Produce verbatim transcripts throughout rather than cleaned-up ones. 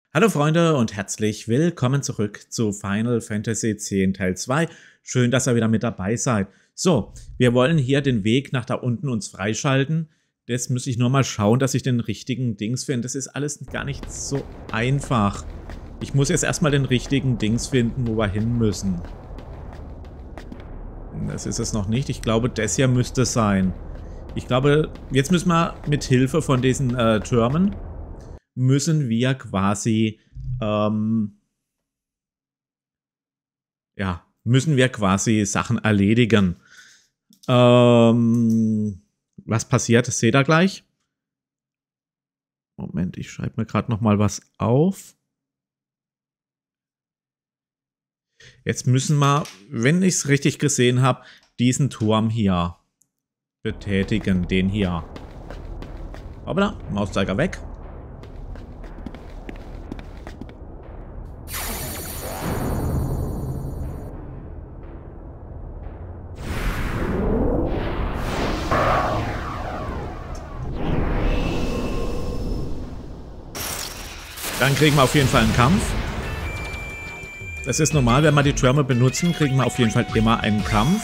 Hallo Freunde und herzlich willkommen zurück zu Final Fantasy X Teil zwei. Schön, dass ihr wieder mit dabei seid. So, wir wollen hier den Weg nach da unten uns freischalten. Jetzt muss ich nur mal schauen, dass ich den richtigen Dings finde. Das ist alles gar nicht so einfach. Ich muss jetzt erstmal den richtigen Dings finden, wo wir hin müssen. Das ist es noch nicht. Ich glaube, das hier müsste es sein. Ich glaube, jetzt müssen wir mit Hilfe von diesen äh, Türmen müssen wir quasi, ähm, ja, müssen wir quasi Sachen erledigen. Ähm, was passiert, das seht ihr gleich. Moment, ich schreibe mir gerade noch mal was auf. Jetzt müssen wir, wenn ich es richtig gesehen habe, diesen Turm hier betätigen, den hier. Hoppla, Mauszeiger weg. Dann kriegen wir auf jeden Fall einen Kampf. Das ist normal, wenn wir die Türme benutzen, kriegen wir auf jeden Fall immer einen Kampf.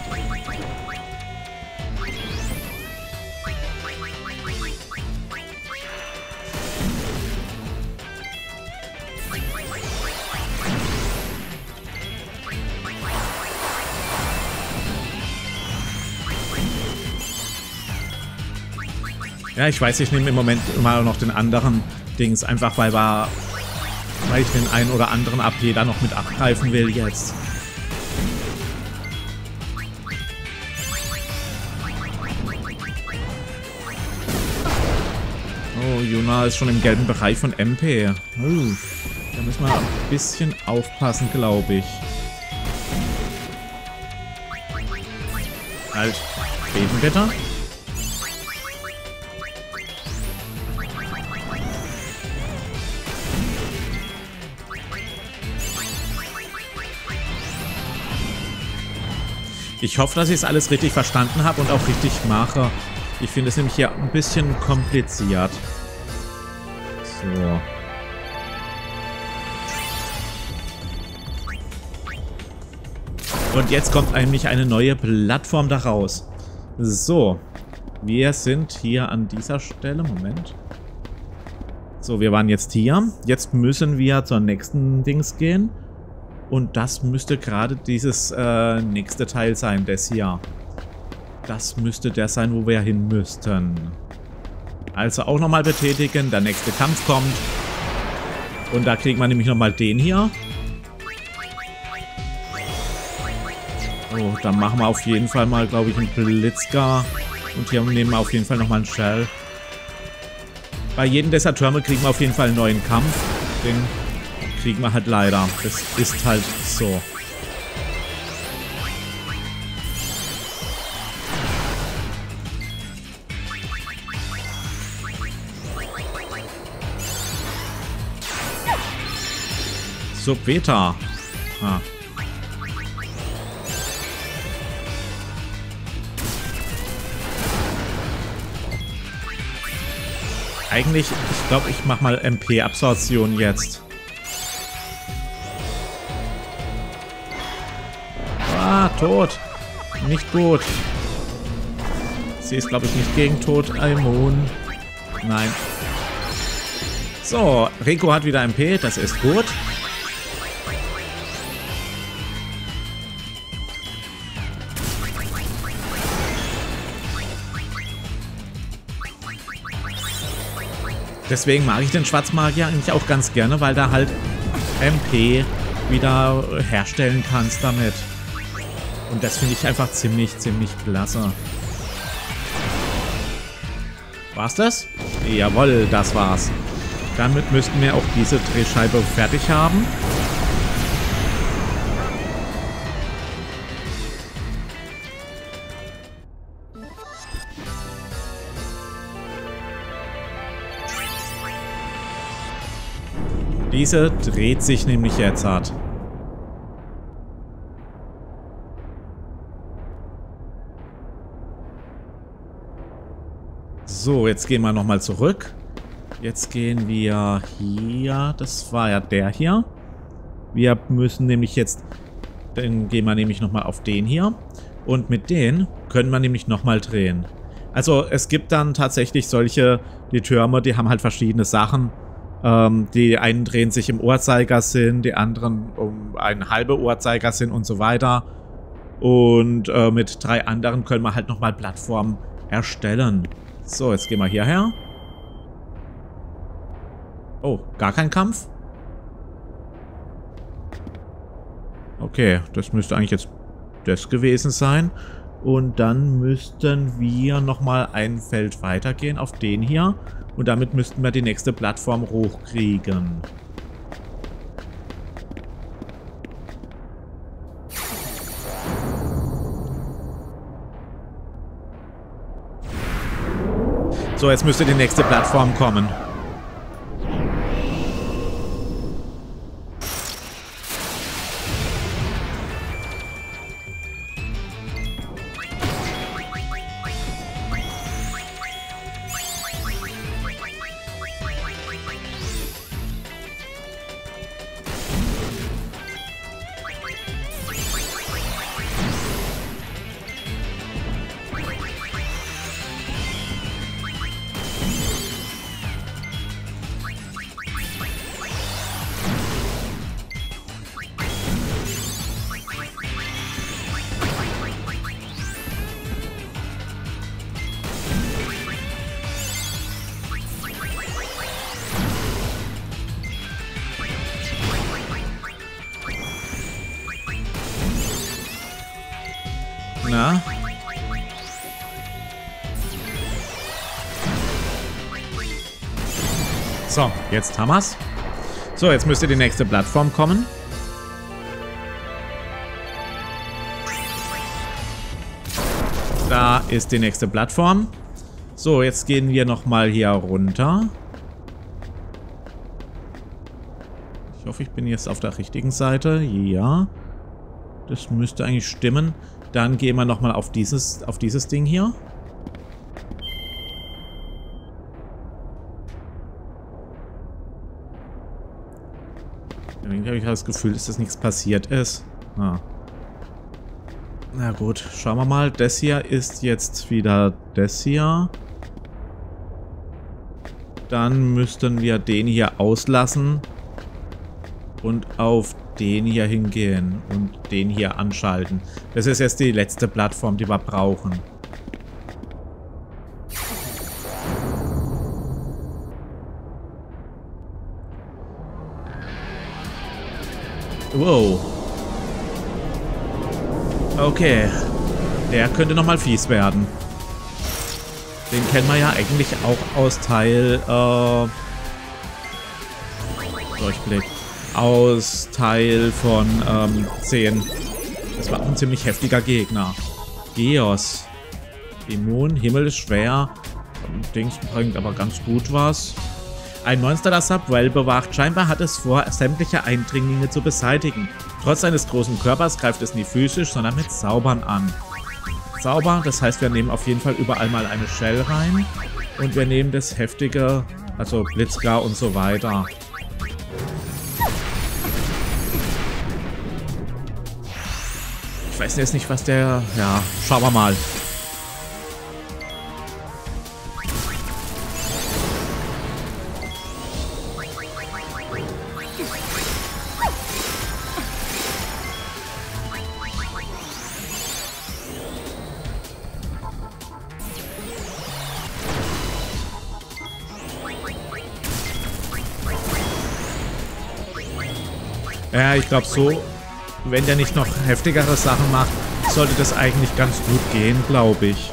Ja, ich weiß, ich nehme im Moment immer noch den anderen Dings, einfach weil, wir, weil ich den einen oder anderen A P da noch mit abgreifen will jetzt. Oh, Yuna ist schon im gelben Bereich von M P. Oh, da müssen wir ein bisschen aufpassen, glaube ich. Halt, beten bitte. Ich hoffe, dass ich es alles richtig verstanden habe und auch richtig mache. Ich finde es nämlich hier ein bisschen kompliziert. So. Und jetzt kommt eigentlich eine neue Plattform daraus. So. Wir sind hier an dieser Stelle. Moment. So, wir waren jetzt hier. Jetzt müssen wir zur nächsten Dings gehen. Und das müsste gerade dieses äh, nächste Teil sein, das hier. Das müsste der sein, wo wir hin müssten. Also auch nochmal betätigen. Der nächste Kampf kommt. Und da kriegen wir nämlich nochmal den hier. Oh, dann machen wir auf jeden Fall mal, glaube ich, einen Blitzgar. Und hier nehmen wir auf jeden Fall nochmal einen Shell. Bei jedem dieser Türme kriegen wir auf jeden Fall einen neuen Kampf. Den kriegen wir halt leider. Das ist halt so. So, Beta. Ah. Eigentlich, ich glaube, ich mache mal M P-Absorption jetzt. Ah, tot. Nicht gut. Sie ist, glaube ich, nicht gegen Tod. Immun. Nein. So, Rico hat wieder M P. Das ist gut. Deswegen mag ich den Schwarzmagier eigentlich auch ganz gerne, weil da halt M P wieder herstellen kannst damit. Und das finde ich einfach ziemlich, ziemlich klasse. War's das? Jawohl, das war's. Damit müssten wir auch diese Drehscheibe fertig haben. Diese dreht sich nämlich jetzt hart. So, jetzt gehen wir nochmal zurück. Jetzt gehen wir hier. Das war ja der hier. Wir müssen nämlich jetzt... Dann gehen wir nämlich nochmal auf den hier. Und mit denen können wir nämlich nochmal drehen. Also es gibt dann tatsächlich solche, die Türme, die haben halt verschiedene Sachen. Ähm, die einen drehen sich im Uhrzeigersinn, die anderen um einen halben Uhrzeigersinn und so weiter. Und äh, mit drei anderen können wir halt nochmal Plattformen erstellen. So, jetzt gehen wir hierher. Oh, gar kein Kampf? Okay, das müsste eigentlich jetzt das gewesen sein. Und dann müssten wir nochmal ein Feld weitergehen auf den hier. Und damit müssten wir die nächste Plattform hochkriegen. So, jetzt müsste die nächste Plattform kommen. Na? So, jetzt haben wir's. So, jetzt müsste die nächste Plattform kommen. Da ist die nächste Plattform. So, jetzt gehen wir nochmal hier runter. Ich hoffe, ich bin jetzt auf der richtigen Seite. Ja. Das müsste eigentlich stimmen. Dann gehen wir nochmal auf dieses, auf dieses Ding hier. Irgendwie habe ich das Gefühl, dass das nichts passiert ist. Ah. Na gut, schauen wir mal. Das hier ist jetzt wieder das hier. Dann müssten wir den hier auslassen und auf den hier hingehen und den hier anschalten. Das ist jetzt die letzte Plattform, die wir brauchen. Wow. Okay. Der könnte nochmal fies werden. Den kennen wir ja eigentlich auch aus Teil äh, Durchblick. Aus Teil von ähm, zehn. Das war auch ein ziemlich heftiger Gegner. Geos. Immun, Himmel ist schwer. Dings bringt aber ganz gut was. Ein Monster, das Subwell bewacht. Scheinbar hat es vor, sämtliche Eindringlinge zu beseitigen. Trotz seines großen Körpers greift es nie physisch, sondern mit Zaubern an. Zauber, das heißt, wir nehmen auf jeden Fall überall mal eine Shell rein. Und wir nehmen das heftige, also Blitzgar und so weiter. Ich weiß jetzt nicht, was der... Ja, schauen wir mal. Ja, ich glaube so, wenn der nicht noch heftigere Sachen macht, sollte das eigentlich ganz gut gehen, glaube ich.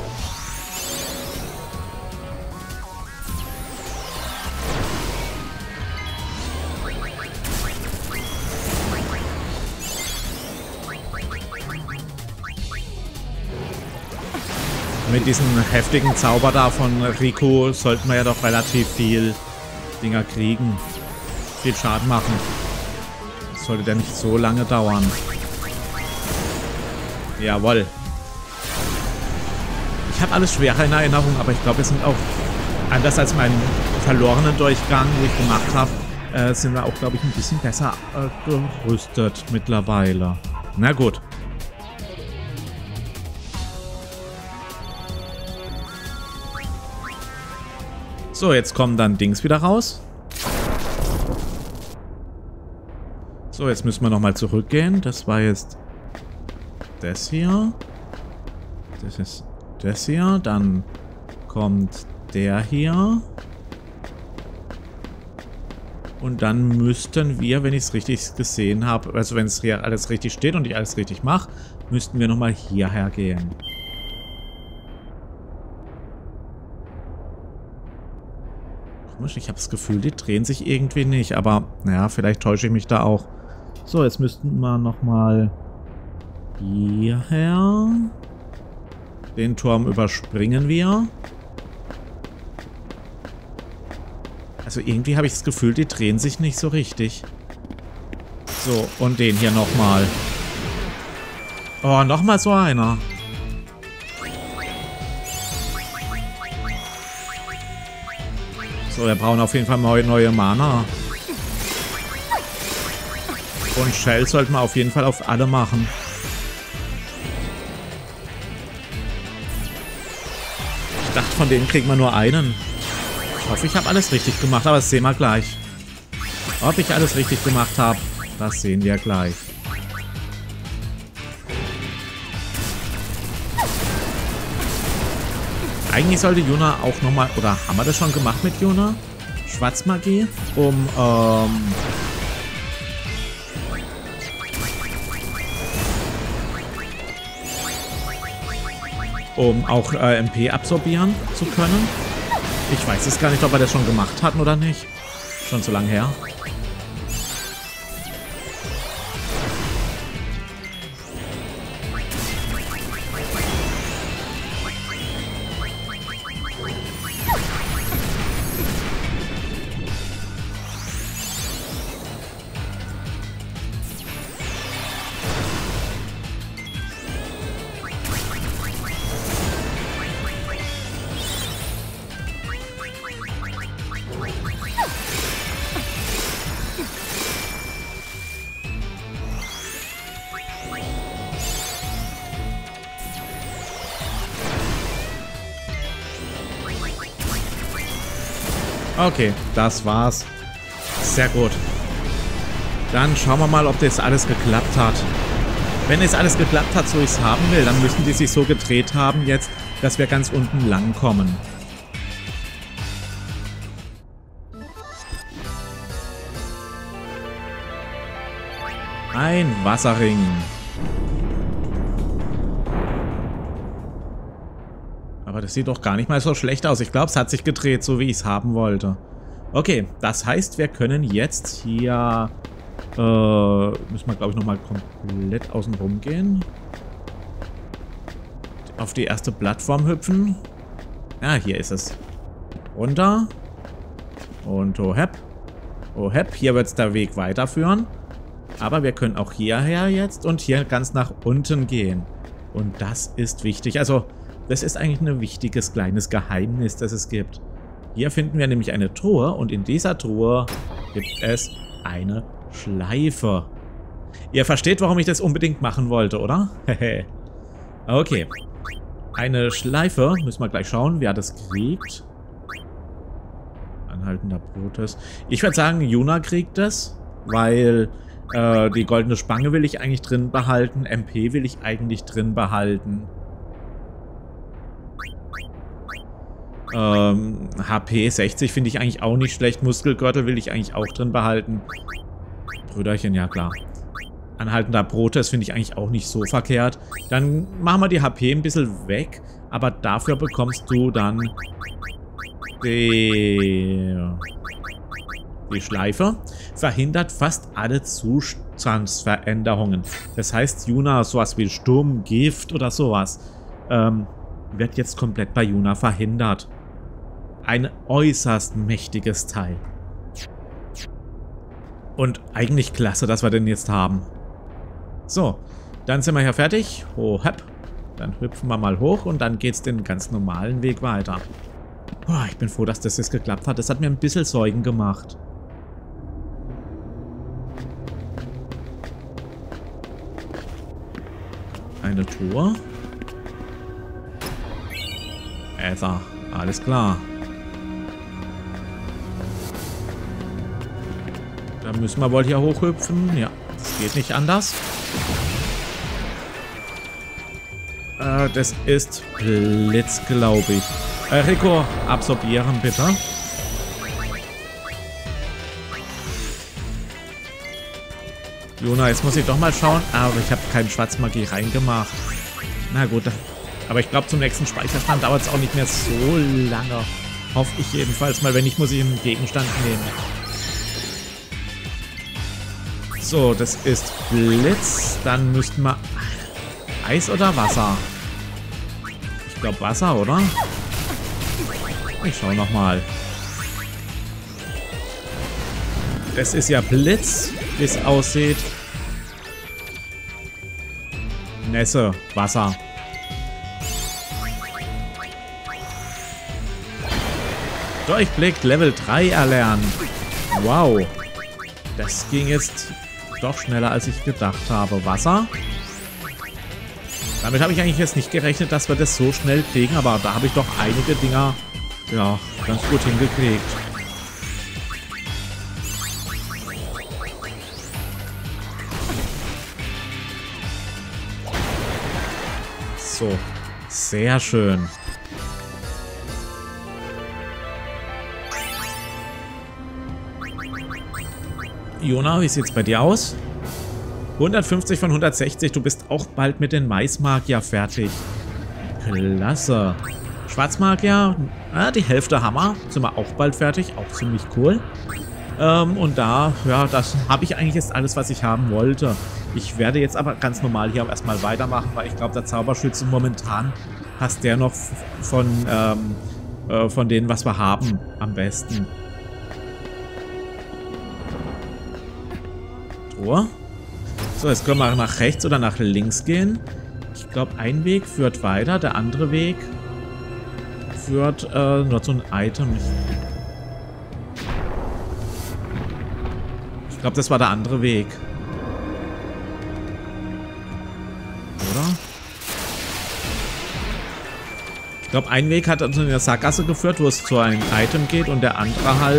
Mit diesem heftigen Zauber da von Rico sollten wir ja doch relativ viel Dinger kriegen. Viel Schaden machen. Sollte der nicht so lange dauern. Jawohl. Ich habe alles schwerer in Erinnerung, aber ich glaube, wir sind auch anders als meinen verlorenen Durchgang, den ich gemacht habe, äh, sind wir auch, glaube ich, ein bisschen besser äh, gerüstet mittlerweile. Na gut. So, jetzt kommen dann Dings wieder raus. So, jetzt müssen wir nochmal zurückgehen. Das war jetzt das hier. Das ist das hier. Dann kommt der hier. Und dann müssten wir, wenn ich es richtig gesehen habe, also wenn es hier alles richtig steht und ich alles richtig mache, müssten wir nochmal hierher gehen. Komisch, ich habe das Gefühl, die drehen sich irgendwie nicht, aber naja, vielleicht täusche ich mich da auch. So, jetzt müssten wir nochmal hierher. Den Turm überspringen wir. Also irgendwie habe ich das Gefühl, die drehen sich nicht so richtig. So, und den hier nochmal. Oh, nochmal so einer. So, wir brauchen auf jeden Fall neue, neue Mana. Und Shell sollten wir auf jeden Fall auf alle machen. Ich dachte, von denen kriegen wir nur einen. Ich hoffe, ich habe alles richtig gemacht, aber das sehen wir gleich. Ob ich alles richtig gemacht habe, das sehen wir gleich. Eigentlich sollte Yuna auch nochmal, oder haben wir das schon gemacht mit Yuna? Schwarzmagie, um, ähm... um auch äh, M P absorbieren zu können. Ich weiß es gar nicht, ob wir das schon gemacht hatten oder nicht. Schon so lange her. Okay, das war's. Sehr gut. Dann schauen wir mal, ob das alles geklappt hat. Wenn es alles geklappt hat, so ich es haben will, dann müssen die sich so gedreht haben jetzt, dass wir ganz unten lang kommen. Ein Wasserring. Aber das sieht doch gar nicht mal so schlecht aus. Ich glaube, es hat sich gedreht, so wie ich es haben wollte. Okay, das heißt, wir können jetzt hier... Äh, müssen wir, glaube ich, nochmal komplett außen rum gehen. Auf die erste Plattform hüpfen. Ja, hier ist es. Runter. Und oh hepp. Oh hepp, hier wird es der Weg weiterführen. Aber wir können auch hierher jetzt und hier ganz nach unten gehen. Und das ist wichtig. Also... Das ist eigentlich ein wichtiges kleines Geheimnis, das es gibt. Hier finden wir nämlich eine Truhe und in dieser Truhe gibt es eine Schleife. Ihr versteht, warum ich das unbedingt machen wollte, oder? Okay. Eine Schleife, müssen wir gleich schauen, wer das kriegt. Anhaltender Protest. Ich würde sagen, Yuna kriegt das, weil äh, die goldene Spange will ich eigentlich drin behalten, M P will ich eigentlich drin behalten. Ähm, H P sechzig finde ich eigentlich auch nicht schlecht. Muskelgürtel will ich eigentlich auch drin behalten. Brüderchen, ja klar. Anhaltender Protest finde ich eigentlich auch nicht so verkehrt. Dann machen wir die H P ein bisschen weg. Aber dafür bekommst du dann die, die Schleife. Verhindert fast alle Zustandsveränderungen. Das heißt, Yuna, sowas wie Sturm, Gift oder sowas, ähm, wird jetzt komplett bei Yuna verhindert. Ein äußerst mächtiges Teil. Und eigentlich klasse, dass wir den jetzt haben. So, dann sind wir hier fertig. Oh, hepp. Dann hüpfen wir mal hoch und dann geht's den ganz normalen Weg weiter. Boah, ich bin froh, dass das jetzt geklappt hat. Das hat mir ein bisschen Sorgen gemacht. Eine Tour. Ether. Alles klar. Da müssen wir wohl hier hochhüpfen. Ja, das geht nicht anders. Äh, das ist Blitz, glaube ich. Äh, Rico, absorbieren bitte. Jona, jetzt muss ich doch mal schauen. Aber ich habe keine Schwarzmagie reingemacht. Na gut, aber ich glaube, zum nächsten Speicherstand dauert es auch nicht mehr so lange. Hoffe ich jedenfalls mal. Wenn nicht, muss ich einen Gegenstand nehmen. So, das ist Blitz. Dann müssten wir... Eis oder Wasser? Ich glaube Wasser, oder? Ich schaue nochmal. Das ist ja Blitz, wie es aussieht. Nässe, Wasser. Durchblick Level drei erlernt. Wow. Das ging jetzt doch schneller, als ich gedacht habe. Wasser. Damit habe ich eigentlich jetzt nicht gerechnet, dass wir das so schnell kriegen, aber da habe ich doch einige Dinger, ja, ganz gut hingekriegt. So, sehr schön. Jona, wie sieht es bei dir aus? hundertfünfzig von hundertsechzig, du bist auch bald mit den Maismagier fertig. Klasse. Schwarzmagier, ah, die Hälfte Hammer, sind wir auch bald fertig, auch ziemlich cool. Ähm, und da, ja, das habe ich eigentlich jetzt alles, was ich haben wollte. Ich werde jetzt aber ganz normal hier auch erstmal weitermachen, weil ich glaube, der Zauberschütze momentan passt der noch von, ähm, äh, von denen, was wir haben, am besten. Tor. So, jetzt können wir nach rechts oder nach links gehen. Ich glaube, ein Weg führt weiter, der andere Weg führt äh, nur zu ein Item. Ich glaube, das war der andere Weg. Oder? Ich glaube, ein Weg hat uns in der Sackgasse geführt, wo es zu einem Item geht und der andere halt...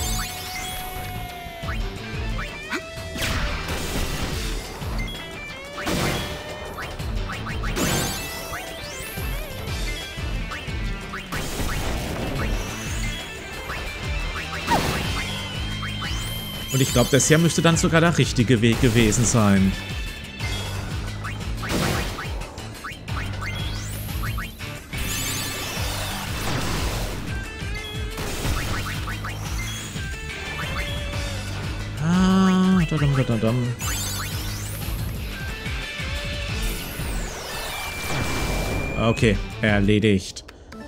Und ich glaube, das hier müsste dann sogar der richtige Weg gewesen sein. Ah, dadum, dadum. Okay, erledigt.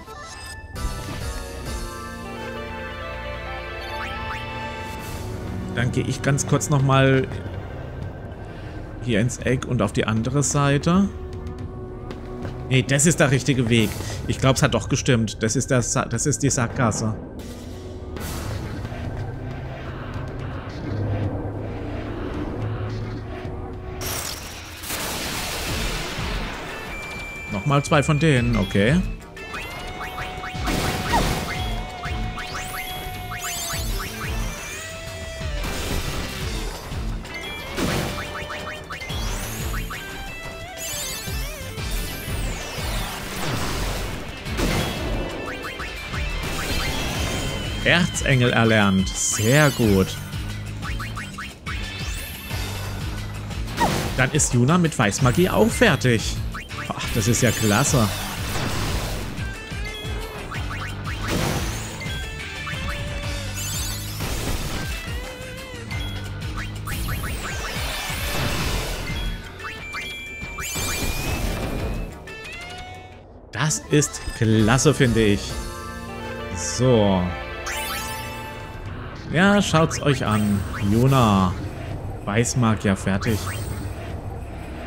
Dann gehe ich ganz kurz nochmal hier ins Eck und auf die andere Seite. Nee, das ist der richtige Weg. Ich glaube, es hat doch gestimmt. Das ist, der Sa das ist die Sackgasse. Nochmal zwei von denen, okay. Erzengel erlernt. Sehr gut. Dann ist Juna mit Weißmagie auch fertig. Ach, das ist ja klasse. Das ist klasse, finde ich. So. Ja, schaut's euch an. Juna. Weißmagier fertig.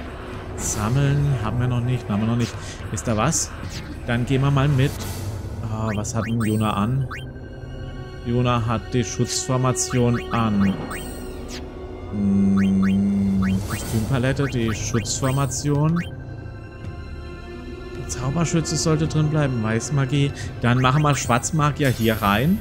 Sammeln haben wir noch nicht. Haben wir noch nicht. Ist da was? Dann gehen wir mal mit. Ah, was hat denn Juna an? Juna hat die Schutzformation an. Hm, Kostümpalette, die Schutzformation. Zauberschütze sollte drin bleiben. Weißmagie. Dann machen wir Schwarzmagier hier rein.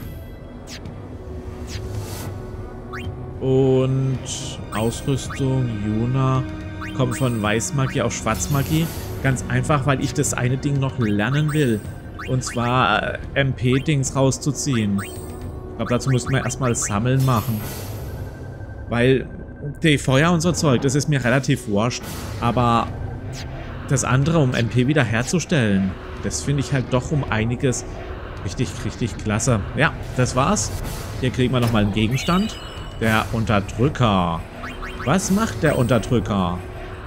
Und Ausrüstung, Juna, kommt von Weißmagie auf Schwarzmagie. Ganz einfach, weil ich das eine Ding noch lernen will. Und zwar äh, M P-Dings rauszuziehen. Ich glaube, dazu müssten wir erstmal Sammeln machen. Weil die Feuer und so Zeug, das ist mir relativ wurscht. Aber das andere, um M P wieder herzustellen, das finde ich halt doch um einiges richtig, richtig klasse. Ja, das war's. Hier kriegen wir nochmal einen Gegenstand. Der Unterdrücker. Was macht der Unterdrücker?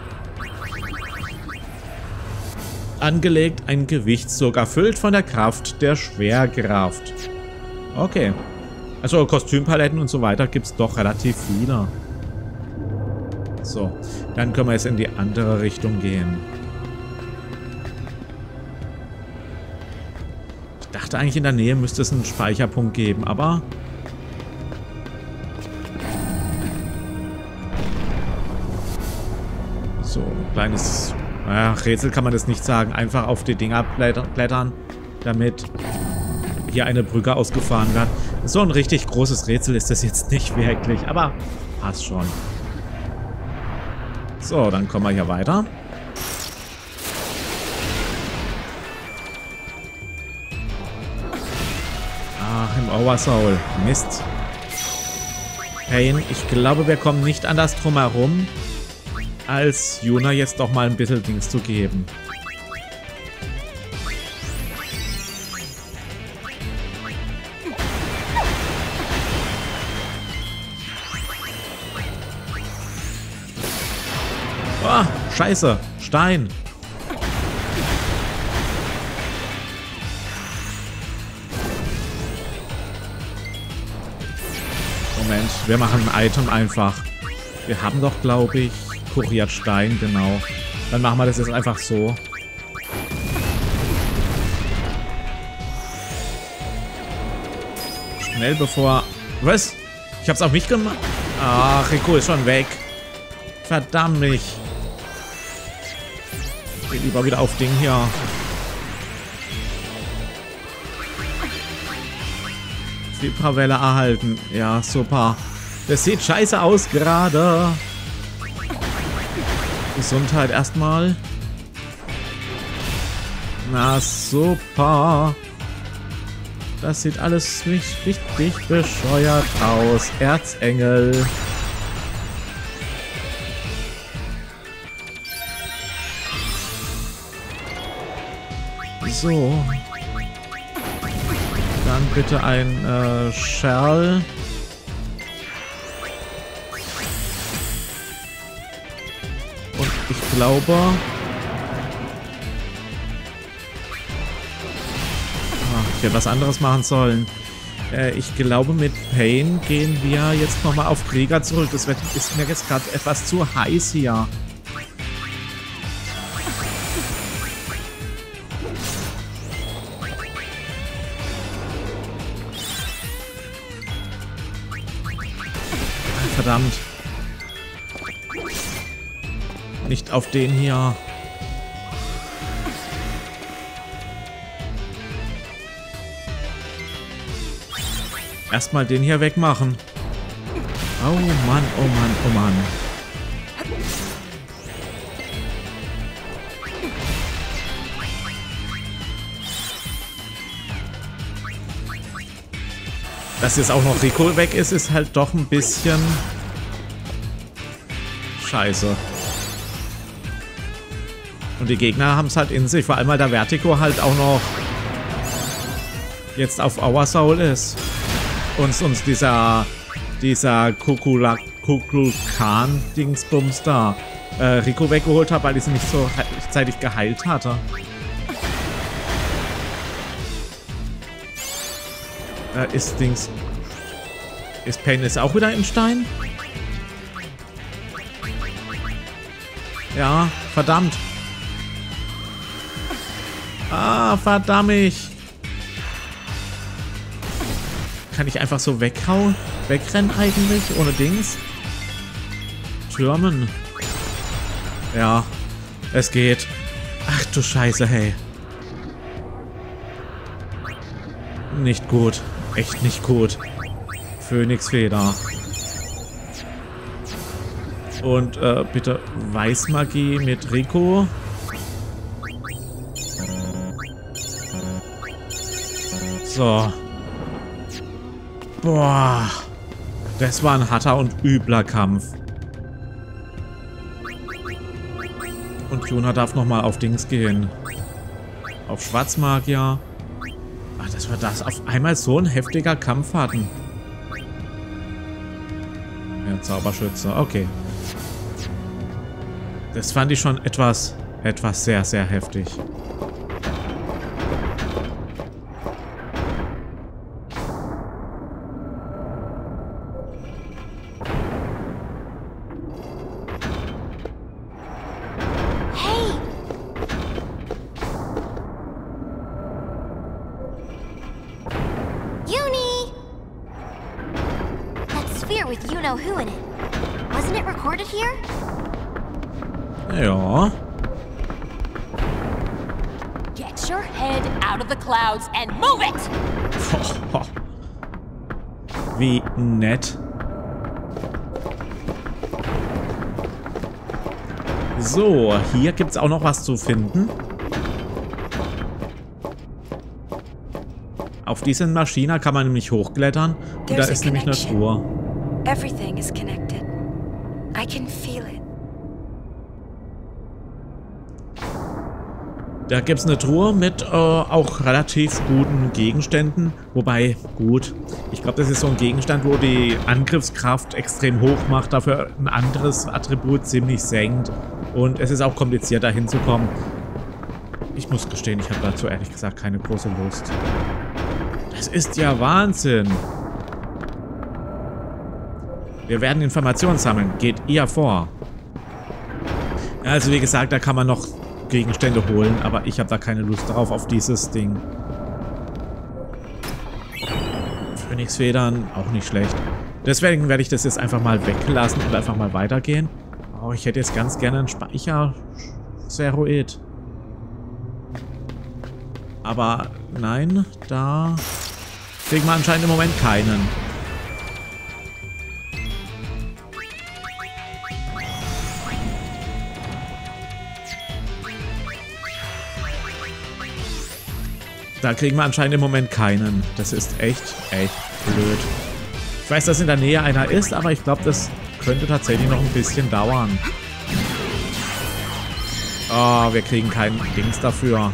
Angelegt ein Gewichtszug, erfüllt von der Kraft der Schwerkraft. Okay. Also Kostümpaletten und so weiter gibt es doch relativ viele. So, dann können wir jetzt in die andere Richtung gehen. Ich dachte eigentlich, in der Nähe müsste es einen Speicherpunkt geben, aber... So, ein kleines... Naja, Rätsel kann man das nicht sagen. Einfach auf die Dinger klettern, damit hier eine Brücke ausgefahren wird. So ein richtig großes Rätsel ist das jetzt nicht wirklich, aber passt schon. So, dann kommen wir hier weiter. Ach, im Oversoul. Mist. Pain, ich glaube, wir kommen nicht anders drum herum, als Juna jetzt doch mal ein bisschen Dings zu geben. Oh, scheiße. Stein. Moment, wir machen ein Item einfach. Wir haben doch, glaube ich, Kuriert Stein, genau. Dann machen wir das jetzt einfach so. Schnell bevor... Was? Ich hab's auf mich gemacht? Ach, Rico ist schon weg. Verdammt mich. Ich geh lieber wieder auf Ding hier. Vibrawelle erhalten. Ja, super. Das sieht scheiße aus gerade. Gesundheit erstmal. Na super. Das sieht alles nicht richtig bescheuert aus. Erzengel. So. Dann bitte ein äh, Shell. Und ich glaube... Ach, ich hätte was anderes machen sollen. Äh, ich glaube, mit Pain gehen wir jetzt nochmal auf Krieger zurück. Das wird, ist mir jetzt gerade etwas zu heiß hier. Verdammt. Nicht auf den hier. Erstmal den hier wegmachen. Oh Mann, oh Mann, oh Mann. Dass jetzt auch noch Rico weg ist, ist halt doch ein bisschen scheiße. Und die Gegner haben es halt in sich. Vor allem, weil der Vertigo halt auch noch jetzt auf Our Soul ist. Und uns dieser dieser Kukulkan-Dingsbums da äh, Rico weggeholt hat, weil ich sie nicht so rechtzeitig geheilt hatte. Äh, ist Dings... Ist Pain ist auch wieder im Stein? Ja, verdammt. Ah, verdammt. kann ich einfach so weghauen? Wegrennen eigentlich? Ohne Dings? Türmen. Ja, es geht. Ach du Scheiße, hey. Nicht gut. Echt nicht gut. Phönixfeder. Und äh, bitte Weißmagie mit Rico. So. Boah. Das war ein harter und übler Kampf. Und Juna darf nochmal auf Dings gehen. Auf Schwarzmagier. Ach, dass wir das auf einmal so ein heftiger Kampf hatten. Ja, Zauberschütze. Okay. Das fand ich schon etwas, etwas sehr, sehr heftig. With you know who in it. Wasn't it recorded here? Ja. Get your head out of the clouds and move it! Wie nett. So, hier gibt es auch noch was zu finden. Auf diesen Maschinen kann man nämlich hochklettern. Und da ist nämlich eine Truhe. Everything is connected. I can feel it. Da gibt es eine Truhe mit äh, auch relativ guten Gegenständen. Wobei, gut, ich glaube, das ist so ein Gegenstand, wo die Angriffskraft extrem hoch macht, dafür ein anderes Attribut ziemlich senkt. Und es ist auch kompliziert, da hinzukommen. Ich muss gestehen, ich habe dazu ehrlich gesagt keine große Lust. Das ist ja Wahnsinn. Wir werden Informationen sammeln. Geht ihr vor. Also wie gesagt, da kann man noch Gegenstände holen, aber ich habe da keine Lust drauf auf dieses Ding. Phönixfedern, auch nicht schlecht. Deswegen werde ich das jetzt einfach mal weglassen und einfach mal weitergehen. Oh, ich hätte jetzt ganz gerne einen Speicher-Seroid. Aber nein, da kriegen wir anscheinend im Moment keinen. Da kriegen wir anscheinend im Moment keinen. Das ist echt, echt blöd. Ich weiß, dass in der Nähe einer ist, aber ich glaube, das könnte tatsächlich noch ein bisschen dauern. Oh, wir kriegen keinen Dings dafür.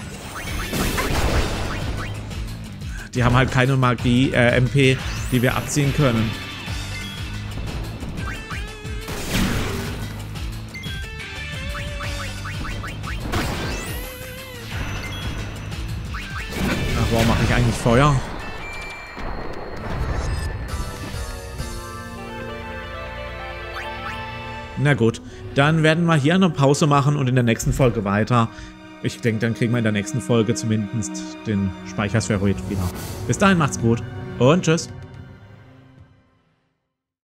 Die haben halt keine Magie, äh, M P, die wir abziehen können. Warum mache ich eigentlich Feuer? Na gut, dann werden wir hier eine Pause machen und in der nächsten Folge weiter. Ich denke, dann kriegen wir in der nächsten Folge zumindest den Speicherspheroid wieder. Bis dahin macht's gut und tschüss.